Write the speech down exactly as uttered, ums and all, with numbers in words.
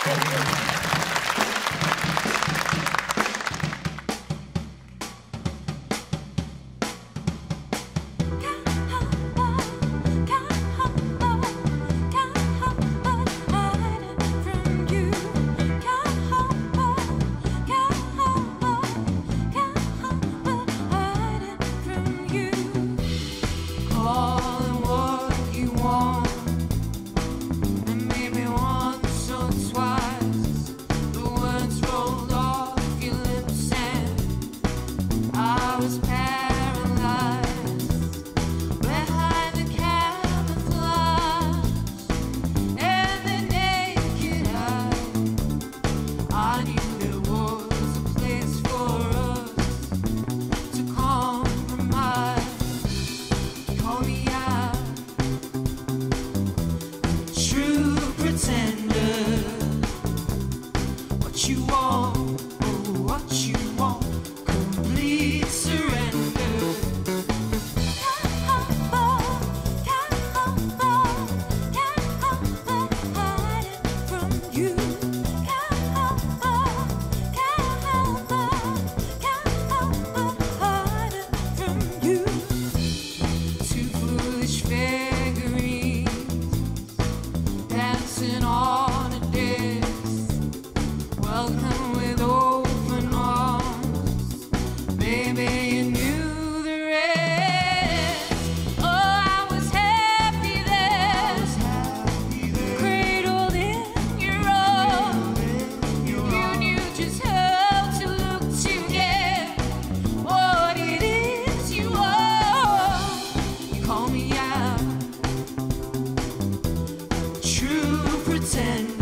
What you want, oh, what you want, complete surrender. Can't help but, can't help but, can't help but hide it from you. Can't help but, can't help but, can't help but hide it from you. Two foolish figurines dancing on a disc. Welcome with open arms, baby, you knew the rest. Oh, I was happy there, cradled in your arms. You knew just how to look to get what it is you want. You call me out, true pretender.